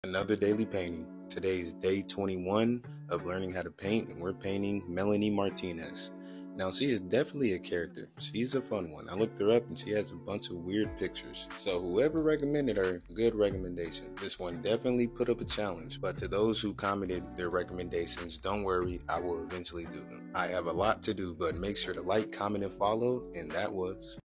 Another daily painting. Today is day 21 of learning how to paint, and we're painting Melanie Martinez. Now, she is definitely a character. She's a fun one. I looked her up and she has a bunch of weird pictures. So, whoever recommended her, good recommendation. This one definitely put up a challenge, but to those who commented their recommendations, don't worry, I will eventually do them. I have a lot to do, but make sure to like, comment, and follow, and that was